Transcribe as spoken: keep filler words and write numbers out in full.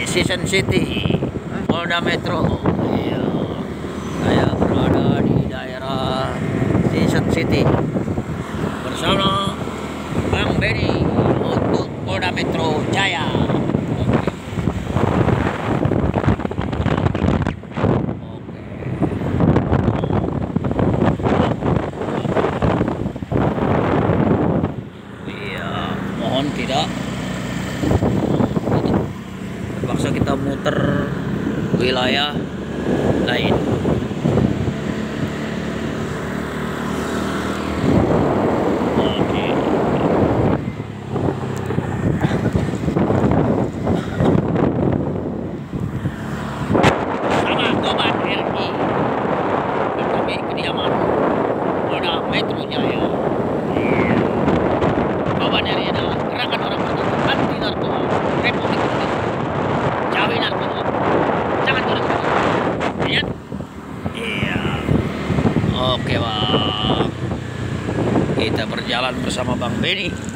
Season City, Polda Metro. Iya, saya berada di daerah Season City bersama Bang Benny untuk Polda Metro Jaya. Mohon tidak terpaksa kita muter wilayah lain. Oke. Sama Goban R I berbagai kediaman Polda Metro Jaya. Goban R I adalah gerakan orang bertujuan anti narkoba Republik Indonesia. Jauhi narkoba, jangan turun-turun. Lihat? Iya. Oke bang, kita berjalan bersama Bang Benny.